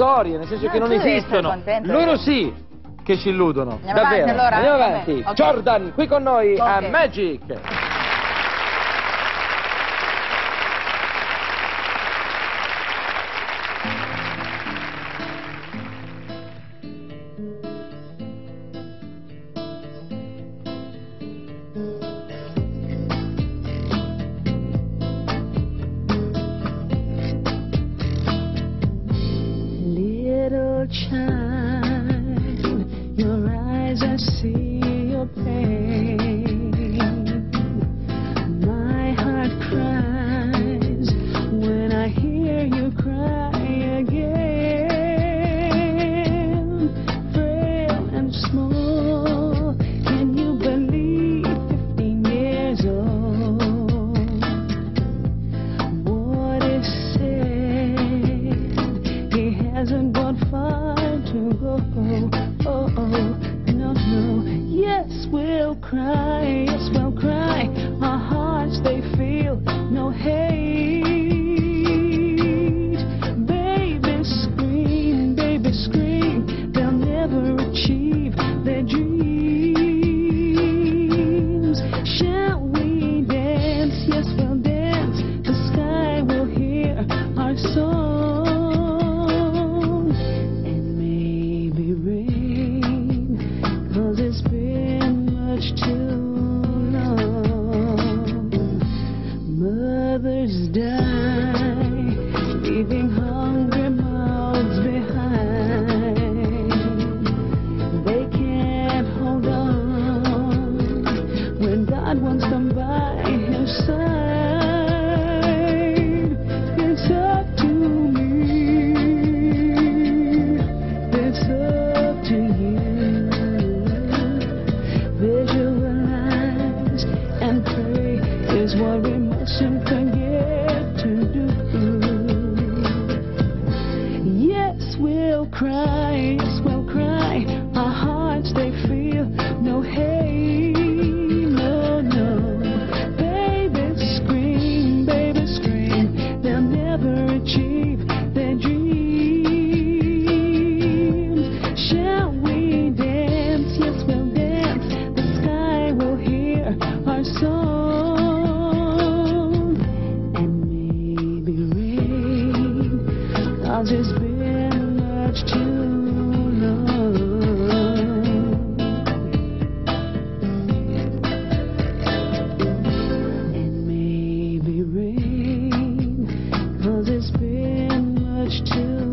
illusorie, nel senso No, che non tu devi essere esistono. contento. Loro sì che ci illudono. Andiamo Davvero. avanti, allora? Andiamo Vabbè, avanti. ok. Jordan, qui con noi a Ok. Magic. Little child, your eyes, I see your pain. My heart cries when I hear you cry again. Frail and small, can you believe 15 years old? What is said? He hasn't gone far to go. Oh, oh, no, no. Yes, we'll cry. Yes, we'll cry. Our hearts, they feel no hate. Baby, scream. They'll never achieve their dreams. Shall we dance? Yes, we'll dance. The sky will hear our song. And maybe rain, 'cause it's been much too long. Mothers die, leaving hungry mouths behind. They can't hold on when God wants them by his side. It's up to me. It's up to you. Visualize and pray is what we mustn't forget to do. Yes, we'll cry. Yes, we'll cry. Our hearts, they feel no hate. No, no. Baby, scream. They'll never achieve their dreams. Shall we dance? Yes, we'll dance. The sky will hear our song. And maybe rain, 'cause it's been much too long. And maybe rain, 'cause it's been much too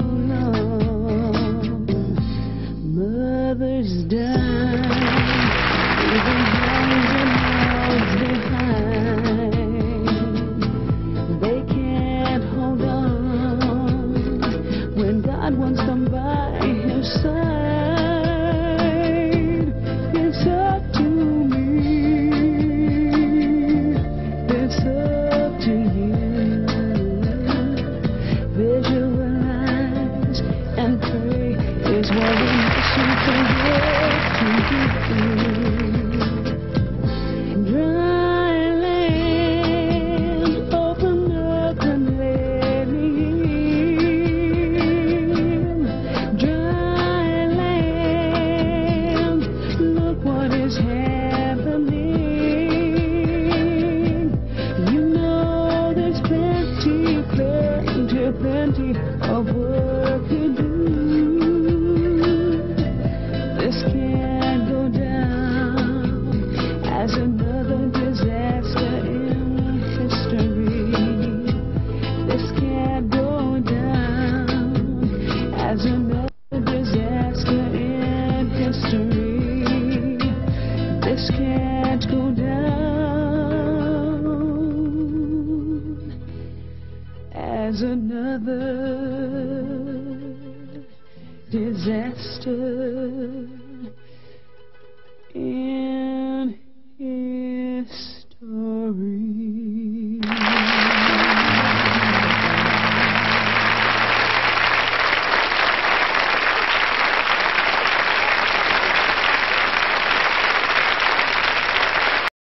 long. Mothers die, leaving hungry mouths behind. They can't hold on when God wants them by his side. It's up to me. It's up to you. Visualize and pray is what we mustn't forget to do. Dry land, open up and let me in. Dry land, look what is happening. You know there's plenty of work to do. This can't go down as another disaster in history. This can't go down as another disaster in history. This can't go down as another disaster in